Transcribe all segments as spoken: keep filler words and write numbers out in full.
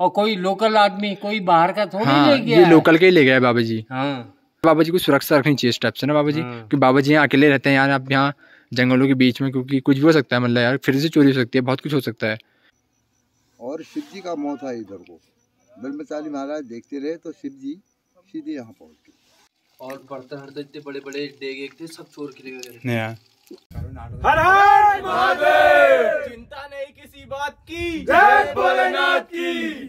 और कोई लोकल आदमी, कोई बाहर का थोड़ी हाँ, ले गया। ये लोकल के ही ले गए बाबा जी। हाँ बाबा जी को सुरक्षा रखनी चाहिए इस टाइप से ना बाबा जी, हाँ। कि बाबा जी यहाँ अकेले रहते हैं यार, आप यहाँ जंगलों के बीच में, क्योंकि कुछ भी हो सकता है, मतलब यार फिर से चोरी हो सकती है, बहुत कुछ हो सकता है। और शिव जी का मौत है इधर को, ब्रह्मचारी महाराज देखते रहे तो शिव जी सीधे यहाँ पहुँच गए। और बर्तन हरदन इतने बड़े बड़े डेगे थे, सब चोर के ले यार हर हर महादेव, चिंता नहीं किसी बात की, जय भोलेनाथ की।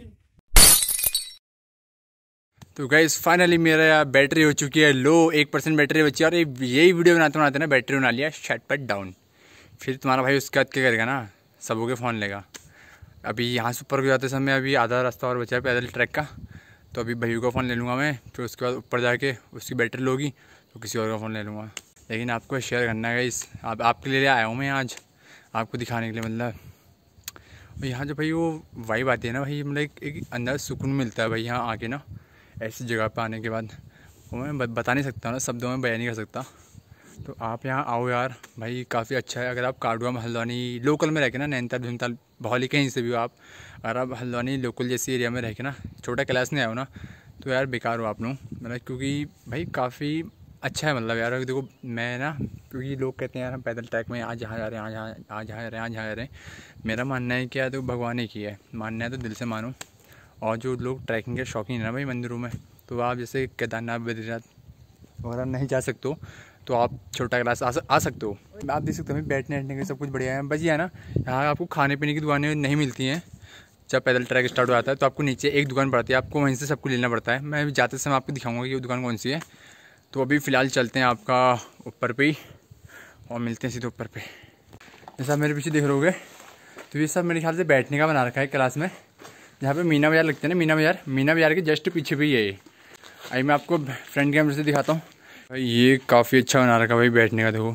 तो गाइस फाइनली मेरा बैटरी हो चुकी है लो, एक परसेंट बैटरी बची है। और यही वीडियो बनाते बनाते ना बैटरी बना लिया शटपट डाउन। फिर तुम्हारा भाई उसके बाद क्या करेगा ना, सबों के फ़ोन लेगा। अभी यहाँ से ऊपर को जाते समय अभी आधा रास्ता और बचा है पैदल ट्रैक का, तो अभी भैया का फ़ोन ले लूँगा मैं। फिर उसके बाद ऊपर जाके उसकी बैटरी लोगी तो किसी और का फ़ोन ले लूँगा। लेकिन आपको शेयर करना है गाइस, आप आपके लिए आया हूँ मैं आज, आपको दिखाने के लिए। मतलब यहाँ जो भाई वो वाइब आती है ना भाई, मतलब एक, एक अंदर सुकून मिलता है भाई यहाँ आके ना, ऐसी जगह पे आने के बाद। वो मैं बता नहीं सकता ना, शब्दों में बयान नहीं कर सकता। तो आप यहाँ आओ यार भाई, काफ़ी अच्छा है। अगर आप काडवा में हल्द्वानी लोकल में रह के ना, नैनीताल भीमताल भौली कहीं से भी हो आप, अगर आप हल्द्वानी लोकल जैसी एरिया में रह के ना, छोटा क्लास नहीं आए हो ना, तो यार बेकार हो आप लोग। मतलब क्योंकि भाई काफ़ी अच्छा है, मतलब यार देखो मैं ना, क्योंकि लोग कहते हैं यार हम पैदल ट्रैक में आज जहाँ जा रहे हैं, आज जहाँ आज जहाँ जा रहे हैं, आज जहाँ जा रहे हैं। मेरा मानना है कि यार तो भगवान ने की है, मानना है तो दिल से मानो। और जो लोग ट्रैकिंग के शौकीन है ना भाई मंदिरों में, तो आप जैसे केदारनाथ बद्रीनाथ वगैरह नहीं जा सकते हो, तो आप छोटा क्लास आ, आ सकते हो। आप देख सकते हो बैठने बैठने के सब कुछ बढ़िया है। बस ये है ना, यहाँ आपको खाने पीने की दुकानें नहीं मिलती हैं। जब पैदल ट्रैक स्टार्ट हो जाता है तो आपको नीचे एक दुकान पड़ती है, आपको वहीं से सब कुछ लेना पड़ता है। मैं अभी जाते समय आपको दिखाऊंगा कि वो दुकान कौन सी है। तो अभी फ़िलहाल चलते हैं आपका ऊपर पे ही, और मिलते हैं सीधे ऊपर पे। जैसा आप मेरे पीछे देख रहे हो, तो ये सब मेरे ख्याल से बैठने का बना रखा है क्लास में, जहाँ पे मीना बाज़ार लगते हैं ना, मीना बाज़ार मीना बाज़ार के जस्ट पीछे भी है ये। अभी मैं आपको फ्रंट कैमरे से दिखाता हूँ भाई, ये काफ़ी अच्छा बना रखा भाई बैठने का। देखो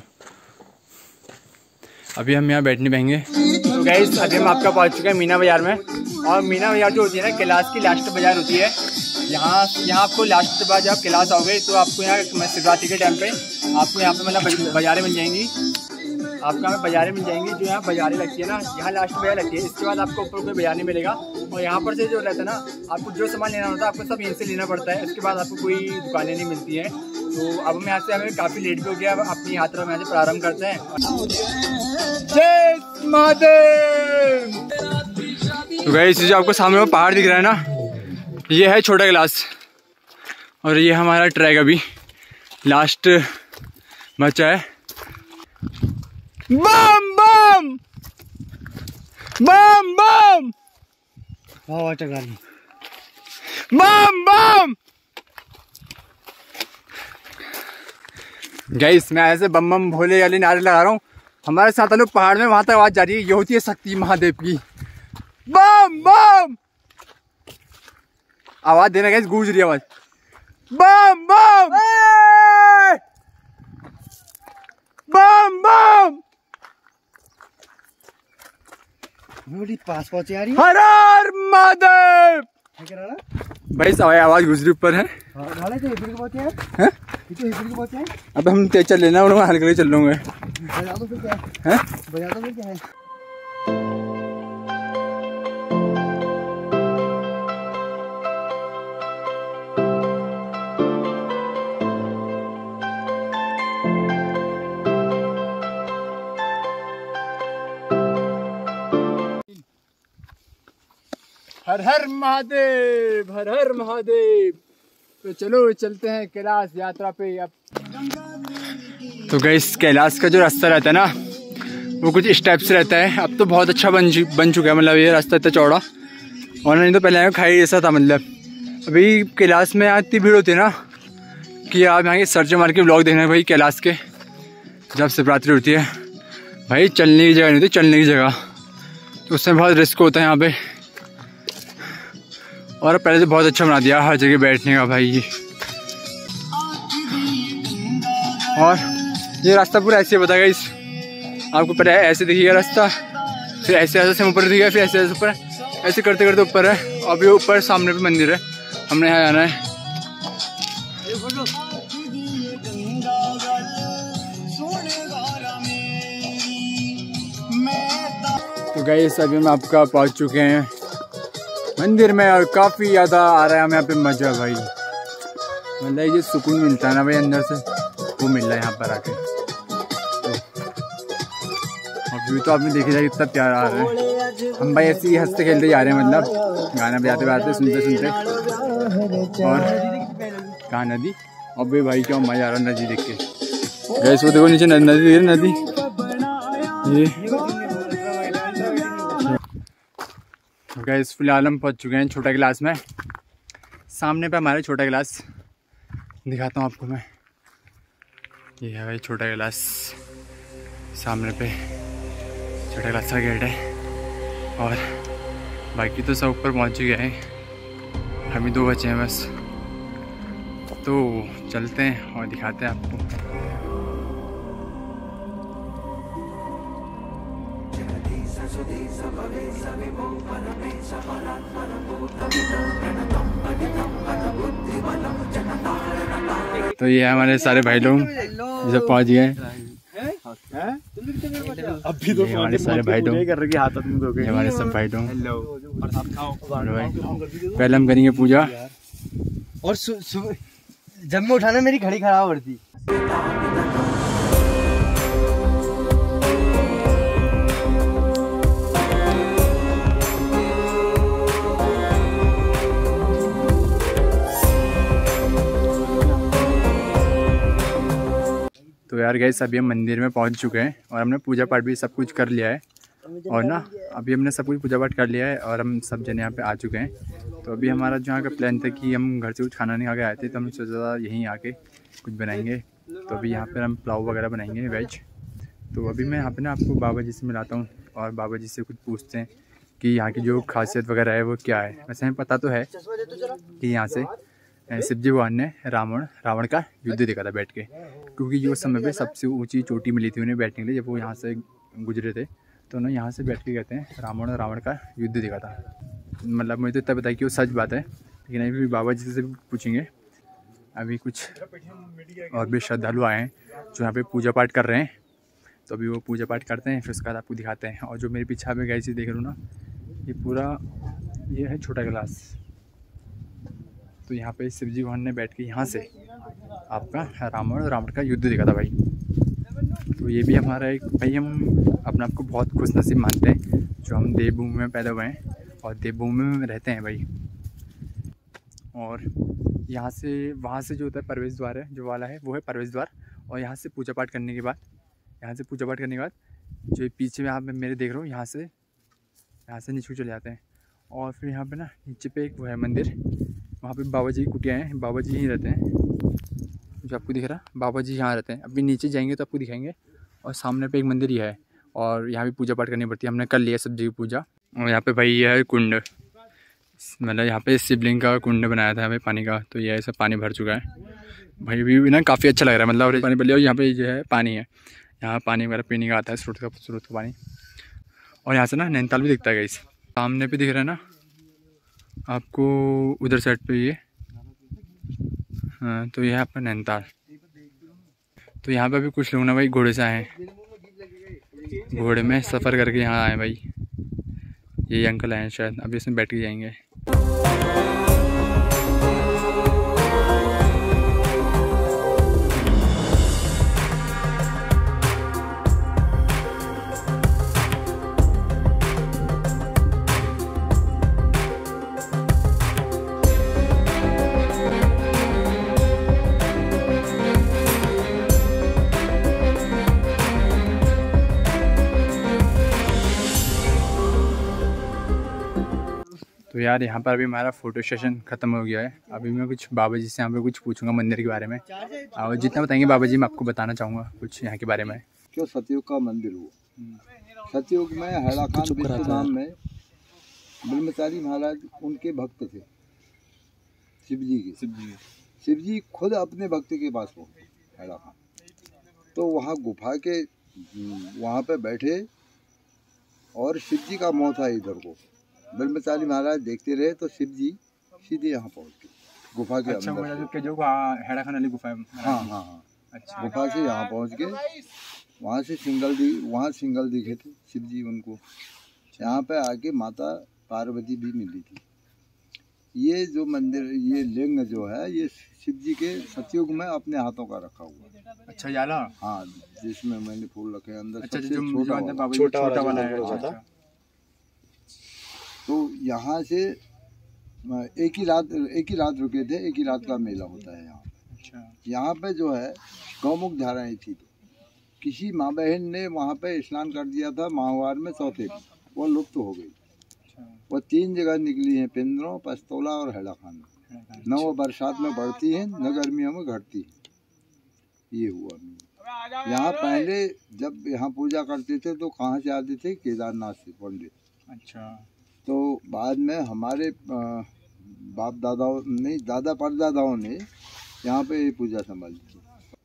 अभी हम यहाँ बैठने पाएंगे। तो गाइस अभी हम आपका पहुँच चुके हैं मीना बाज़ार में। और मीना बाज़ार जो होती है ना, कैलाश की लास्ट बाज़ार होती है। यहाँ यहाँ आपको लास्ट बार जब कैलाश आओगे तो आपको यहाँ शिवरात्रि के टाइम पे आपको यहाँ पे मतलब बाज़ारें मिल जाएंगी, आपको यहाँ पे बाज़ारें मिल जाएंगी। जो यहाँ बाज़ारें लगती है ना, यहाँ लास्ट बाज़ार लगती है। इसके बाद आपको ऊपर कोई बाज़ार नहीं मिलेगा। और यहाँ पर से जो रहता है ना, आपको जो सामान लेना होता है आपको सब यहीं से लेना पड़ता है। उसके बाद आपको कोई दुकानें नहीं मिलती हैं। तो अब हम यहाँ से, हमें काफ़ी लेट भी हो गया, अब अपनी यात्रा में यहाँ से प्रारंभ करते हैं। जय महादेव। तो गाइस जो आपको सामने वो पहाड़ दिख रहा है ना, ये है छोटा कैलाश। और ये हमारा ट्रैक अभी लास्ट बचा है। बम बम बम बम बम बम। गाइस मैं ऐसे बम बम भोले वाले नारे लगा रहा हूँ। हमारे साथ लोग पहाड़ में वहां तक आवाज जा रही है, ये होती है शक्ति महादेव की। बम बम आवाज देना गाइस, गूंज रही है आवाज। बम बम बम बम। पास पहुंचे यार, हर हर महादेव। भाई सवाई आवाज गुजरी ऊपर है। अब हम तेज चल लेना, हल्के चल लूंगे। बजा दो फिर क्या है, बजा दो फिर क्या है। हर हर महादेव, हर हर महादेव। तो चलो चलते हैं कैलाश यात्रा पे अब। तो गाइस कैलाश का जो रास्ता रहता है ना, वो कुछ इस टाइप से रहता है। अब तो बहुत अच्छा बन बन चुका है, मतलब ये रास्ता इतना चौड़ा। और नहीं तो पहले खाई जैसा था। मतलब अभी कैलाश में यहाँ इतनी भीड़ होती है ना कि आप यहाँ के सर्च मार के ब्लॉग देखना भाई कैलाश के, जब शिवरात्रि होती है भाई चलने की जगह नहीं होती, चलने की जगह। तो उसमें बहुत रिस्क होता है यहाँ पे। और पहले तो बहुत अच्छा बना दिया हर जगह बैठने का भाई। और ये रास्ता पूरा ऐसे बताएगा, इस आपको पता है ऐसे दिखेगा रास्ता, फिर ऐसे ऐसे से ऊपर दिखेगा, फिर ऐसे ऐसे ऊपर, ऐसे करते करते ऊपर है। और ये ऊपर सामने पे मंदिर है, हमने यहाँ जाना है। तो गाइस अभी हम आपका पहुँच चुके हैं मंदिर में और काफ़ी ज़्यादा आ रहा है हमें यहाँ पे मज़ा भाई। मतलब ये सुकून मिलता है ना भाई अंदर से, वो मिल रहा है यहाँ पर आके। और व्यू तो आपने देखी जाए कितना प्यार आ रहा है। हम भाई ऐसे ही हंसते खेलते जा रहे हैं, मतलब गाना बजाते बजाते सुनते सुनते। और कहाँ नदी, अबे भाई क्या मज़ा आ रहा है नदी देख के। गैस वो देखो नीचे नदी दिख रही नदी ये। गैस फिलहाल हम पहुँच चुके हैं छोटा गिलास में। सामने पे हमारे छोटा गिलास दिखाता हूँ आपको मैं। ये है भाई छोटा गिलास, सामने पे छोटा गिलास का गेट है। और बाकी तो सब ऊपर पहुँच चुके हैं, हम ही दो बचे हैं बस। तो चलते हैं और दिखाते हैं आपको। तो ये हमारे सारे भाई लोग जब पहुंच गए। अभी तो हमारे सारे भाई लोग हमारे सब भाई लोग। पहले हम करेंगे पूजा और जब मैं उठाना मेरी घड़ी खराब हो रही थी। तो यार गैस अभी हम मंदिर में पहुंच चुके हैं और हमने पूजा पाठ भी सब कुछ कर लिया है। और ना अभी हमने सब कुछ पूजा पाठ कर लिया है और हम सब जने यहाँ पे आ चुके हैं। तो अभी हमारा जो यहाँ का प्लान था कि हम घर से कुछ खाना नहीं खा के आए थे, तो हमने सोचा यहीं आके कुछ बनाएंगे। तो अभी यहाँ पर हम पुलाव वगैरह बनाएंगे वेज। तो अभी मैं यहाँ पे ना आपको बाबा जी से मिलाता हूँ और बाबा जी से कुछ पूछते हैं कि यहाँ की जो खासियत वगैरह है वो क्या है। वैसे हमें पता तो है कि यहाँ से शिव जी भगवान ने रावण रावण का युद्ध देखा था बैठ के, क्योंकि जो समय पे सबसे ऊंची चोटी मिली थी उन्हें बैठने के लिए जब वो यहाँ से गुजरे थे। तो उन्होंने यहाँ से बैठ के कहते हैं रावण और रावण का युद्ध देखा था। मतलब मुझे तो इतना पता है कि वो सच बात है, लेकिन अभी भी बाबा जी से भी पूछेंगे। अभी कुछ और भी श्रद्धालु आए हैं जो यहाँ पे पूजा पाठ कर रहे हैं। तो अभी वो पूजा पाठ करते हैं, फिर उसके बाद आपको दिखाते हैं। और जो मेरे पीछे पे गई चीज़ देख रहे हो ना, ये पूरा ये है छोटा गिलास। तो यहाँ पे शिव जी भगवान ने बैठ के यहाँ से आपका रावण और रावण का युद्ध देखा था भाई। तो ये भी हमारा एक भाई, हम अपने आप को बहुत खुश नसीब मानते हैं जो हम देवभूमि में पैदा हुए हैं और देवभूमि में रहते हैं भाई। और यहाँ से वहाँ से जो होता है प्रवेश द्वार है, जो वाला है वो है प्रवेश द्वार। और यहाँ से पूजा पाठ करने के बाद यहाँ से पूजा पाठ करने के बाद जो पीछे में यहाँ पे मेरे देख रहे हो, यहाँ से यहाँ से नीचे चले जाते हैं। और फिर यहाँ पे ना नीचे पे एक वो है मंदिर, वहाँ पे बाबा जी की कुटिया हैं, बाबा जी यहीं रहते हैं जो आपको दिख रहा है। बाबा जी यहाँ रहते हैं। अभी नीचे जाएंगे तो आपको दिखाएंगे। और सामने पे एक मंदिर ही है और यहाँ भी पूजा पाठ करनी पड़ती है। हमने कर लिया सब्जी की पूजा। और यहाँ पे भाई ये है कुंड, मतलब यहाँ पे शिवलिंग का कुंड बनाया था हमें पानी का। तो ये सब पानी भर चुका है भाई। भी ना काफ़ी अच्छा लग रहा है, मतलब पानी भर लिया। और यहाँ पे जो है पानी है, यहाँ पानी वगैरह पीने का आता है, स्रोत का स्रोत का पानी। और यहाँ से ना नैनीताल भी दिखता है गाइस, सामने पे दिख रहा है ना आपको, उधर साइड पे ये। हाँ तो ये है आपका नैनीताल। तो यहाँ पे भी कुछ लोग ना भाई घोड़े से आए हैं, घोड़े में सफ़र करके यहाँ आए भाई। ये अंकल आए हैं शायद, अभी इसमें बैठ के जाएंगे। तो यार यहाँ पर अभी हमारा फ़ोटो सेशन ख़त्म हो गया है। अभी मैं कुछ बाबा जी से यहाँ पे कुछ पूछूंगा मंदिर के बारे में, और जितना बताएंगे बाबा जी मैं आपको बताना चाहूँगा कुछ यहाँ के बारे में। क्यों सतयुग का मंदिर हुआ। सतयुग में हैड़ा खान विष्णु नाम में ब्रह्मचारी महाराज उनके भक्त थे शिव जी के। शिव जी शिव जी खुद अपने भक्त के पास पहुँचे हैड़ा खान। तो वहाँ गुफा के वहाँ पे बैठे और शिव जी का मुँह था इधर को। ब्रह्मचारी महाराज देखते रहे तो शिव जी सीधे यहाँ पहुँच गए गुफा के अच्छा, अंदर। के जो हैड़ा खान वाली गुफा है। हाँ हाँ हाँ अच्छा। गुफा से यहाँ पहुँच गए। वहाँ से सिंगल दी वहाँ सिंगल दिखे थे शिव जी उनको। यहाँ पे आके माता पार्वती भी मिली थी। ये जो मंदिर, ये लिंग जो है, ये शिव जी के सतयुग में अपने हाथों का रखा हुआ है। अच्छा जाला। हाँ, जिसमें मैंने फूल रखे हैं अंदर। अच्छा, सबसे जो छोटा वाला। बाबा जी छोटा वाला है। अच्छा। तो यहाँ से एक ही रात एक ही रात रुके थे, एक ही रात का मेला होता है यहाँ। अच्छा। यहाँ पे जो है गौमुख धाराएं थी, तो किसी माँ बहन ने वहाँ पे स्नान कर दिया था माहवार में चौथे में, वो लुप्त तो हो गई। वो तीन जगह निकली हैं, पिंदरों, पस्तौला और हैलाखान में। न वो बरसात में बढ़ती हैं, न गर्मियों में घटती हैं। ये हुआ। यहाँ पहले जब यहाँ पूजा करते थे तो कहाँ से आते थे? केदारनाथ से पंडित। अच्छा। तो बाद में हमारे बाप दादाओं नहीं, दादा परदादाओं ने यहाँ पे ये पूजा संभाली थी।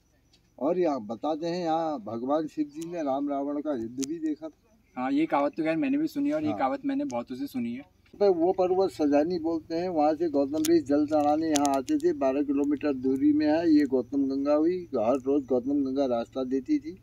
और यहाँ बताते हैं, यहाँ भगवान शिव जी ने राम रावण का युद्ध भी देखा था। हाँ, ये कहावत तो खैर मैंने भी सुनी है, और हाँ। ये कहावत मैंने बहुतों से सुनी है। पे वो पर्वत सजानी बोलते हैं, वहाँ से गौतम ऋषि जल चढ़ाने यहाँ आते थे। बारह किलोमीटर दूरी में है ये गौतम गंगा हुई। हर रोज गौतम गंगा रास्ता देती थी।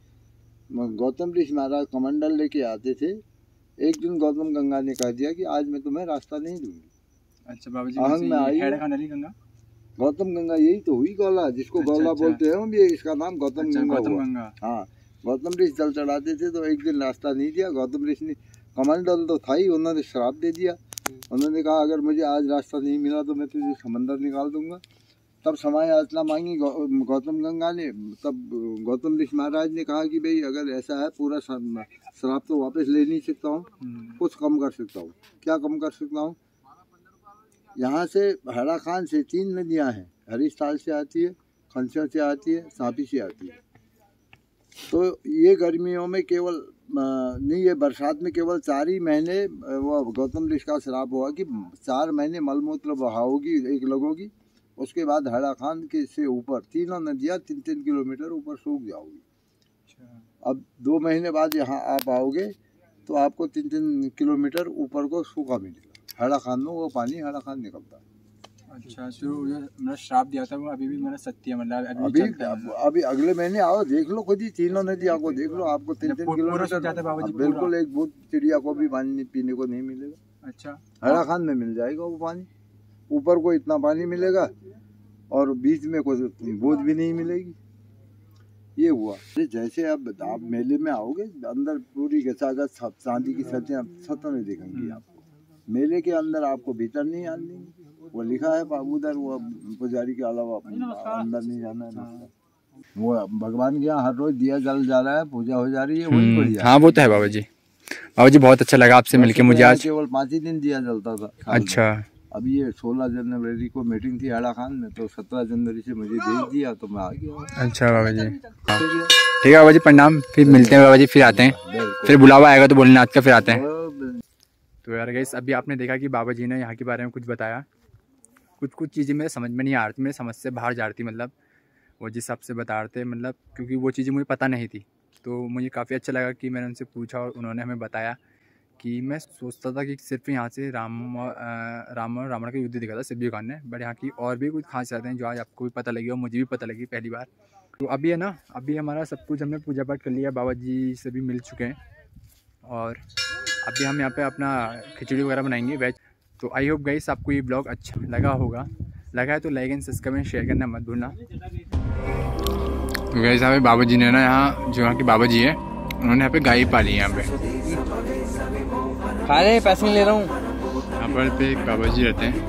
गौतम ऋषि महाराज कमंडल लेके आते थे। एक दिन गौतम गंगा ने कह दिया कि आज मैं तुम्हें रास्ता नहीं दूंगी। अच्छा बाबा जी, आहंग में आई गंगा। गौतम गंगा यही तो हुई गौला, जिसको अच्छा, गौला अच्छा। बोलते हैं हम, ये इसका नाम गौतम अच्छा, गंगा गौतम हुआ। गंगा। हाँ, गौतम ऋषि जल चढ़ाते थे तो एक दिन रास्ता नहीं दिया। गौतम ऋषि ने, कमंडल तो था ही, उन्होंने श्राप दे दिया। उन्होंने कहा अगर मुझे आज रास्ता नहीं मिला तो मैं तुझे समंदर निकाल दूंगा। तब समय याचना मांगी गौतम गंगा ने। तब गौतम ऋषि महाराज ने कहा कि भाई अगर ऐसा है, पूरा श्राप तो वापस ले नहीं सकता हूँ, कुछ कम कर सकता हूँ। क्या कम कर सकता हूँ? यहाँ से हैलाखान से तीन नदियाँ हैं। हरीस्थाल से आती है, खंसर से आती है, सांपी से आती है। तो ये गर्मियों में केवल नहीं, ये बरसात में केवल चार ही महीने वो गौतम ऋषि का श्राप हुआ कि चार महीने मलमूत्र बहाओगी, एक लगोगी। उसके बाद हैलाखान के से ऊपर तीनों नदियाँ तीन तीन किलोमीटर ऊपर सूख जाओगी। अब दो महीने बाद यहाँ आप आओगे तो आपको तीन तीन किलोमीटर ऊपर को सूखा मिलेगा। हैलाखान में वो पानी हैलाखान निकलता है। अच्छा, तो मेरा श्राप दिया था वो अभी भी मेरा सत्य है, मतलब अभी अभी, अभी अगले महीने आओ, देख लो खुद ही, तीनों नदियों को देख लो, आपको तीन तीन किलोमीटर बिल्कुल एक बूंद चिड़िया को भी पानी पीने को नहीं मिलेगा। अच्छा, हैलाखान में मिल जाएगा वो पानी। ऊपर को इतना पानी मिलेगा और बीच में कोई बूंद भी नहीं मिलेगी। ये हुआ। जैसे अब आप मेले में आओगे, अंदर पूरी गचागच चांदी की सतियाँ सतों दिखेंगी आपको। मेले के अंदर आपको भीतर नहीं आनी, वो लिखा है उधर, वो पुजारी के अलावा अंदर नहीं जाना है। वो भगवान के यहाँ हर रोज दिया जल जा रहा है, पूजा हो जा रही है, वही बढ़िया। हाँ वो तो है बाबा जी। बाबा जी बहुत अच्छा लगा आपसे मिलके मुझे आज। केवल पाँच ही दिन दिया जलता था। अच्छा, अब ये सोलह जनवरी को मीटिंग थी हैलाखान में, तो सत्रह जनवरी से मुझे भेज दिया तो मैं आ गया। अच्छा बाबा जी, ठीक है बाबा जी, प्रणाम। फिर मिलते हैं बाबा जी, फिर आते हैं, फिर बुलावा आएगा तो भोलेनाथ का, फिर आते हैं। तो यार गाइस, अभी आपने देखा कि बाबा जी ने यहाँ के बारे में कुछ बताया। कुछ कुछ चीज़ें मेरे समझ में नहीं आ रही थी, मेरे समझ से बाहर जा रही थी। मतलब वो जिस हिसाब से बता रहे थे, मतलब क्योंकि वो चीज़ें मुझे पता नहीं थी, तो मुझे काफ़ी अच्छा लगा कि मैंने उनसे पूछा और उन्होंने हमें बताया। कि मैं सोचता था कि सिर्फ यहाँ से राम राम और रावण का युद्ध दिखा था शिव जी खान ने, बट यहाँ की और भी कुछ खासियतें हैं जो आज आपको भी पता लगी और मुझे भी पता लगी पहली बार। तो अभी है ना, अभी हमारा सब कुछ हमने पूजा पाठ कर लिया, बाबा जी से भी मिल चुके हैं, और अभी हम यहाँ पे अपना खिचड़ी वगैरह बनाएंगे वेज। तो आई होप गाइस आपको ये ब्लॉग अच्छा लगा होगा, लगा है तो लाइक एंड सब्सक्राइब शेयर करना मत भूलना। तो गाइस यहाँ पे बाबा जी ने ना, यहाँ जो यहाँ के बाबा जी है उन्होंने यहाँ पे गाय पाली है। यहाँ पे खा रहे, पैसे नहीं ले रहा हूँ। यहाँ पर पे एक बाबा जी रहते हैं।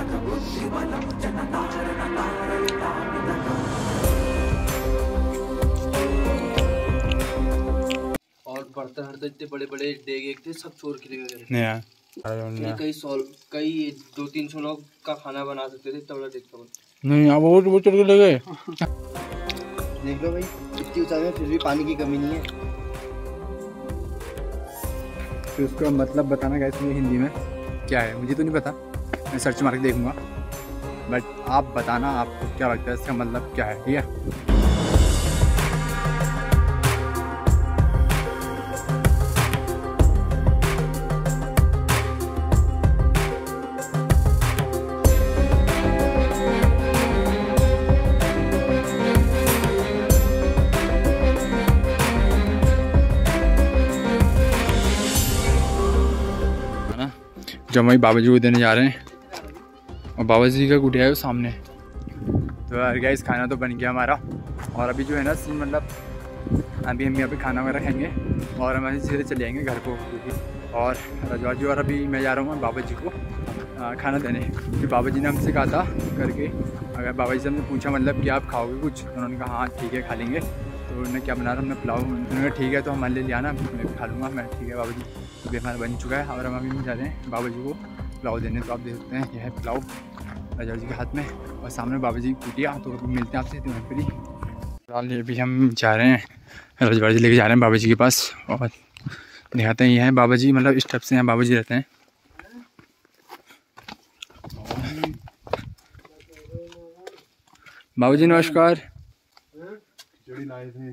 और बर्तन हर इतने बड़े बड़े देग एक थे, सब चोर के लेकर गए। कई सौ कई दो तीन सौ लोग का खाना बना सकते थे, इतना बड़ा देख तो नहीं, आप वो वो चोर के ले गए। देख लो भाई, इतनी ऊंचाई में फिर भी पानी की कमी नहीं है। तो उसका मतलब बताना गाइस मुझे हिंदी में क्या है, मुझे तो नहीं पता, मैं सर्च मार के देखूंगा, बट आप बताना आपको क्या लगता है इसका मतलब क्या है, ठीक है। जो हमारी बाबा जी को देने जा रहे हैं, और बाबा जी का कुटिया है वो सामने। तो यार गाइस खाना तो बन गया हमारा, और अभी जो है ना सीन मतलब अभी हम यहाँ पे खाना वगैरह खाएंगे और हम सीधे चले जाएंगे घर को, और रजवा जी और अभी मैं जा रहा हूँ बाबा जी को आ, खाना देने, क्योंकि बाबा जी ने हमसे कहा था करके, अगर बाबा जी से हमने पूछा मतलब कि आप खाओगे कुछ, तो उन्होंने कहा हाँ ठीक है खा लेंगे। तो उन्होंने क्या बना रहा हमने पुलाव, उन्होंने कहा ठीक है तो हमारे लिए ले आना, मैं खा लूँगा। मैं ठीक है बाबा जी, अभी हमारा बन चुका है और हम अभी जा रहे हैं बाबा जी को पुलाव देने। तो आप देख सकते हैं यह है पुलाव रजवा जी के हाथ में, और सामने बाबा जी की कुटिया। तो मिलते हैं आपसे तो वहीं पर ही। फिलहाल ये भी हम जा रहे हैं, रजवा जी लेके जा रहे हैं बाबा जी के पास, और दिखाते हैं ये हैं बाबा जी, मतलब स्टेप से यहाँ बाबा जी रहते हैं। बाबू जी नमस्कार। लाए थे।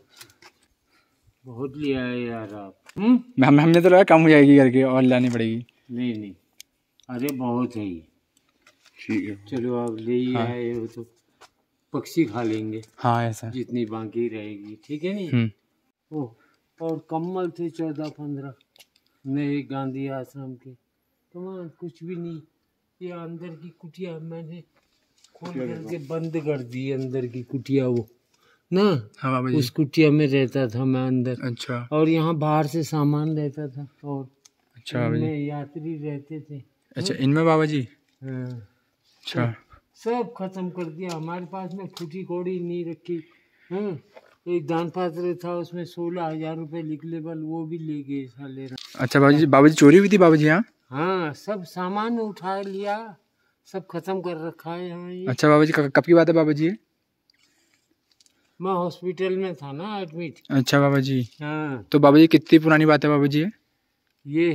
बहुत लिया है यार आप। हम हमने तो लगा कम हो जाएगी करके और लानी पड़ेगी। नहीं नहीं, अरे बहुत है ये। ठीक है चलो आप ले ही हाँ। आए हो तो पक्षी खा लेंगे। हाँ ऐसा। जितनी बाकी रहेगी, ठीक है नहीं। हम्म। ओह, और कम्बल थे चौदह पंद्रह नए गांधी आश्रम के। तुम्हारा कुछ भी नहीं, ये अंदर की कुटिया मैंने खोल करके बंद कर दी। अंदर की कुटिया वो ना, हाँ बाबा जी। उस कुटिया में रहता था मैं अंदर। अच्छा। और यहाँ बाहर से सामान रहता था, और अच्छा बाबा जी। इनमें यात्री रहते थे। अच्छा इनमें बाबा जी। हाँ, अच्छा। सब खत्म कर दिया। हमारे पास में फूटी कौड़ी नहीं रखी। हाँ, एक दान पात्र था उसमें सोलह हजार रुपये लिख लेबल, वो भी ले गए साले। अच्छा बाबा जी, बाबा जी चोरी हुई थी बाबा जी यहाँ? हाँ, सब सामान उठा लिया, सब खत्म कर रखा है यहाँ ये। अच्छा बाबा जी, कब की बात है बाबा जी? मैं हॉस्पिटल में था ना एडमिट। अच्छा बाबा जी। हाँ, तो बाबा जी कितनी पुरानी बात है बाबा जी? ये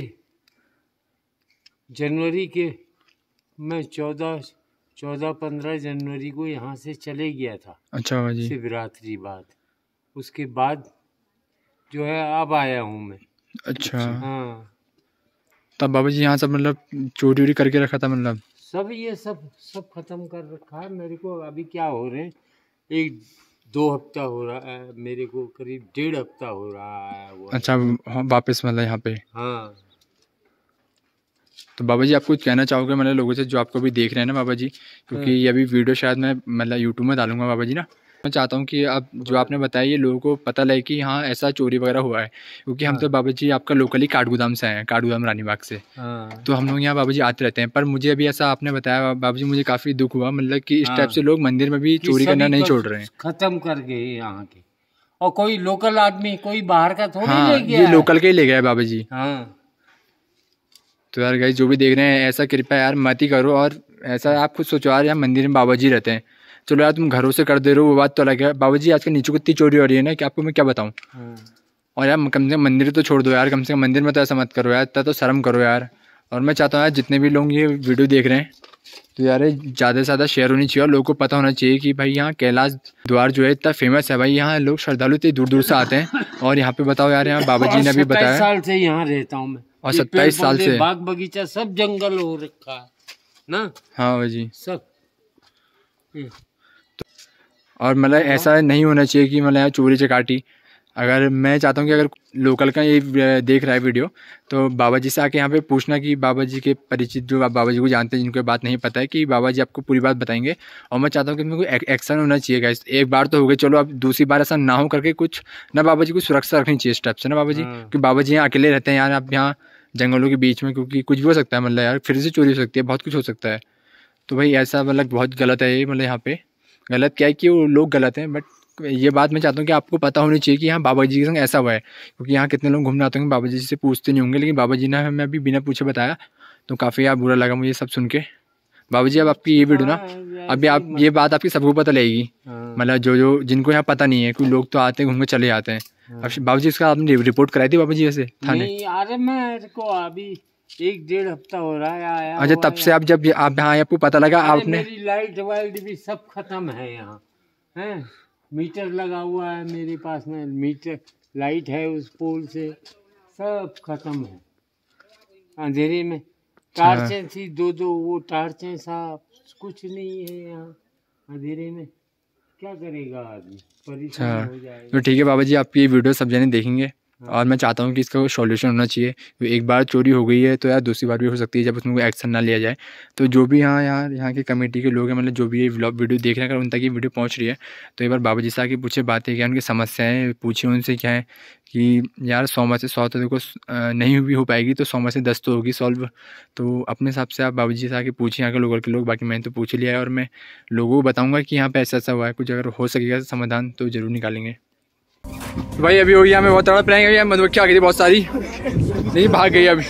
जनवरी के मैं चौदह चौदह पंद्रह जनवरी को यहाँ से चले गया था। अच्छा बाबा जी। शिवरात्रि बाद, उसके बाद जो है अब आया हूँ मैं। अच्छा। हाँ, तब बाबा जी यहाँ सब मतलब चोरी वोरी करके रखा था मतलब? सब ये सब सब खत्म कर रखा है मेरे को। अभी क्या हो रहे हैं, एक दो हफ्ता हो रहा है मेरे को, करीब डेढ़ हफ्ता हो रहा है वो। अच्छा हाँ, वापस मतलब यहाँ पे। हाँ, तो बाबा जी आप कुछ कहना चाहोगे मतलब लोगों से जो आपको भी देख रहे हैं ना बाबा जी, क्योंकि ये अभी वीडियो शायद मैं मतलब यूट्यूब में डालूंगा बाबा जी ना। मैं चाहता हूँ कि आप जो आपने बताया ये लोगों को पता लगे कि हाँ ऐसा चोरी वगैरह हुआ है, क्योंकि हम तो बाबा जी आपका लोकली काठगोदाम से हैं, काठगोदाम रानीबाग से। हाँ, तो हम लोग यहाँ बाबा जी आते रहते हैं, पर मुझे अभी ऐसा आपने बताया बाबा जी, मुझे काफ़ी दुख हुआ मतलब कि इस टाइप से लोग मंदिर में भी चोरी करना नहीं छोड़ रहे हैं। खत्म कर गए यहाँ के। और कोई लोकल आदमी, कोई बाहर का थोड़ी हाँ ले गया ये है। लोकल के ही ले गए बाबा जी। हाँ, तो यार गाइस जो भी देख रहे हैं ऐसा कृपया यार मत ही करो। और ऐसा आप खुद सोचो यार, यहाँ मंदिर में बाबा जी रहते हैं, चलो यार तुम घरों से कर दे रहे हो वो बात तो अलग है। बाबा जी आजकल नीचे को इतनी चोरी हो रही है ना कि आपको मैं क्या बताऊँ। हाँ, और यार कम से कम मंदिर तो छोड़ दो यार, कम से कम मंदिर में तो ऐसा मत करो यार, इतना तो शर्म करो यार। और मैं चाहता हूँ यार जितने भी लोग ये वीडियो देख रहे हैं तो यार ज़्यादा से ज़्यादा शेयर होनी चाहिए, और लोगों को पता होना चाहिए कि भाई यहाँ कैलाश द्वार जो है इतना फेमस है भाई, यहाँ लोग श्रद्धालु इतने दूर दूर से आते हैं। और यहाँ पे बताओ यार, यहाँ बाबा जी ने भी बताया साल से यहाँ रहता हूँ मैं, और ये सत्ताईस पेड़ साल पौधे, से बाग बगीचा सब जंगल हो रखा है ना। हाँ बाबा जी। सब और मतलब ऐसा नहीं होना चाहिए कि मतलब यहाँ चोरी चकाटी। अगर मैं चाहता हूँ कि अगर लोकल का ये देख रहा है वीडियो तो बाबा जी से आके यहाँ पे पूछना कि बाबा जी के परिचित जो बाबा जी को जानते हैं, जिनको बात नहीं पता है, कि बाबा जी आपको पूरी बात बताएंगे। और मैं चाहता हूँ कि मेरे को एक्शन होना चाहिए गाइस। एक बार तो हो गए, चलो अब दूसरी बार ऐसा ना हो करके कुछ ना बाबा जी को सुरक्षा रखनी चाहिए स्टेप से ना बाबा जी, क्योंकि बाबा जी यहाँ अकेले रहते हैं यार, आप यहाँ जंगलों के बीच में, क्योंकि कुछ भी हो सकता है मतलब यार, फिर से चोरी हो सकती है, बहुत कुछ हो सकता है। तो भाई ऐसा मतलब बहुत गलत है ये, मतलब यहाँ पे गलत क्या है कि वो लोग गलत हैं, बट ये बात मैं चाहता हूँ कि आपको पता होनी चाहिए कि यहाँ बाबा जी के संग ऐसा हुआ है। क्योंकि यहाँ कितने लोग घूमने आते होंगे, बाबा जी से पूछते नहीं होंगे, लेकिन बाबा जी ने हमें अभी बिना पूछे बताया, तो काफ़ी यार बुरा लगा मुझे सब सुन के। बाबा जी अब आपकी ये वीडियो ना, अभी आप ये बात आपकी सबको पता लगेगी, मतलब जो जो जिनको यहाँ पता नहीं है, कोई लोग तो आते हैं घूम के चले जाते हैं। अब बाबा जी इसका आपने रिपोर्ट कराई थी बाबा जी वैसे थाने? अरे मेरे को अभी एक डेढ़ हफ्ता हो रहा है आया। अच्छा तब से आप जब आप यहाँ आपको पता लगा आपने? मेरी लाइट वाइट भी सब खत्म है यहाँ, है मीटर लगा हुआ है मेरे पास में, मीटर लाइट है उस पोल से, सब खत्म है अंधेरे में। टार्चें थी दो दो, वो टार्चें साफ, कुछ नहीं है यहाँ अंधेरे में, क्या करेगा आदमी, परेशान हो जाएगा। तो ठीक है बाबा जी, आपकी ये वीडियो सब जने देखेंगे और मैं चाहता हूँ कि इसका सॉल्यूशन होना चाहिए। एक बार चोरी हो गई है तो यार दूसरी बार भी हो सकती है जब उसमें कोई एक्शन ना लिया जाए। तो जो भी यहाँ यहाँ यहाँ के कमेटी के लोग हैं, मतलब जो भी ये व्लॉग वीडियो देख रहे हैं, अगर उन तक ये वीडियो पहुँच रही है तो एक बार बाबा जी से आके पूछे बातें क्या, उनकी समस्याएँ पूछे उनसे क्या है कि यार सौ में से सौ तो देखो नहीं भी हो पाएगी तो सौ में से दस तो होगी सॉल्व। तो अपने हिसाब से आप बाबा जी से आके पूछिए यहाँ के लोगों के लोग। बाकी मैंने तो पूछ लिया है और मैं लोगों को बताऊँगा कि यहाँ पे ऐसा ऐसा हुआ है, कुछ अगर हो सकेगा समाधान तो ज़रूर निकालेंगे। तो भाई अभी हो गया, हमें बहुत तगड़ा प्लान किया, मधुमक्खी आ गई थी बहुत सारी, नहीं भाग गई अभी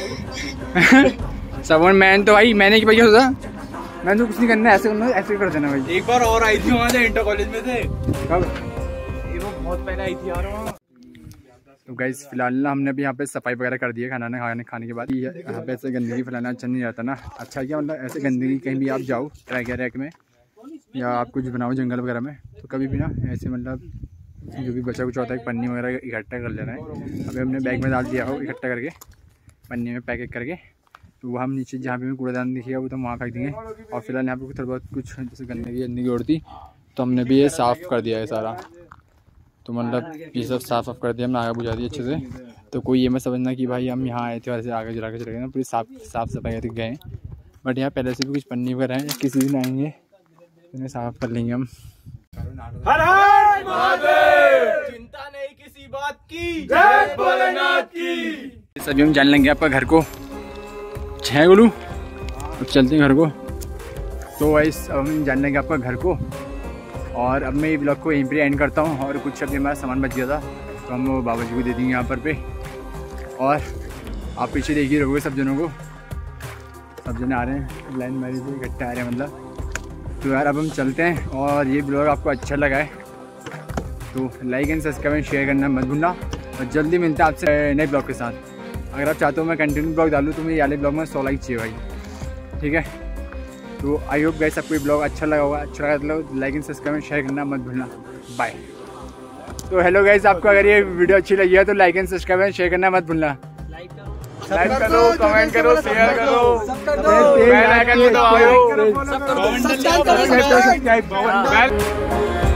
सबन। मैंने तो भाई मैंने कि भाई क्या सोचा, मैंने तो कुछ नहीं करना, ऐसे करना ऐसे कर देना भाई। एक बार और आई थी वहाँ से इंटर कॉलेज में थे। कब? ये वो बहुत पहले आई थी यार वहाँ। तो गाइस फिलहाल ना हमने अभी यहाँ पे सफाई वगैरह कर दी है खाना खाने खाने के बाद। यहाँ पे ऐसे गंदगी फैलाना अच्छा नहीं रहता ना। अच्छा क्या मतलब ऐसे गंदगी कहीं भी आप जाओ ट्रैक रैक में या आप कुछ बनाओ जंगल वगैरह में तो कभी भी ना ऐसे मतलब जो भी बचा कुछ होता है पन्नी वगैरह इकट्ठा कर लेना है। अभी हमने बैग में डाल दिया हो इकट्ठा करके पन्नी में पैकेट करके, तो वो हम नीचे जहाँ पे हमें कूड़ादान दिखेगा वो तो वहाँ फेंक देंगे। और फिलहाल यहाँ पे थोड़ा बहुत कुछ जैसे गंदगी गंदगी उड़ती तो हमने भी ये साफ़ कर दिया है सारा। तो मतलब ये सब साफ़ साफ कर दिया हमने, आगे बुझा दी अच्छे से। तो कोई ये मत समझना कि भाई हम यहाँ आए थे वैसे आगे जला के चले गए ना, पूरी साफ साफ सफाई करके गए। बट यहाँ पहले से भी कुछ पन्नी वगैरह हैं, किसी दिन आएंगे इन्हें साफ़ कर लेंगे हम। हर हर महादेव, चिंता नहीं किसी बात की, जय भोलेनाथ की। सभी हम जाने लेंगे आपका घर को, छः गोलू अब चलते हैं घर को। तो वाइस अब हम जान लेंगे आपका घर को। और अब मैं ये ब्लॉग को यहीं पर एंड करता हूँ। और कुछ अभी हमारा सामान बच गया था तो हम वो बाबा जी को दे देंगे यहाँ पर पे। और आप पीछे देखिए रहोगे सब जनों को, सब जने आ रहे हैं लाइन मारी से इकट्ठे आ रहे हैं मतलब। तो यार अब हम चलते हैं। और ये ब्लॉग आपको अच्छा लगा है तो like and subscribe and share करना मत भूलना। और जल्दी मिलते हैं आपसे नए ब्लॉग के साथ। अगर आप चाहते हो मैं कंटिन्यू ब्लॉग डालूँ तो मेरे वाले ब्लॉग में सौ लाइक चाहिए भाई, ठीक है। तो आई होप गाइस आपको ये ब्लॉग अच्छा लगा होगा। अच्छा लगा तो like and subscribe and share करना मत भूलना। बाय। तो हेलो गाइस, आपको अगर ये वीडियो अच्छी लगी है तो like and subscribe and share करना मत भूलना। लाइक करो, कमेंट करो, शेयर करो, बेल आइकन को दबाओ, सब्सक्राइब करो।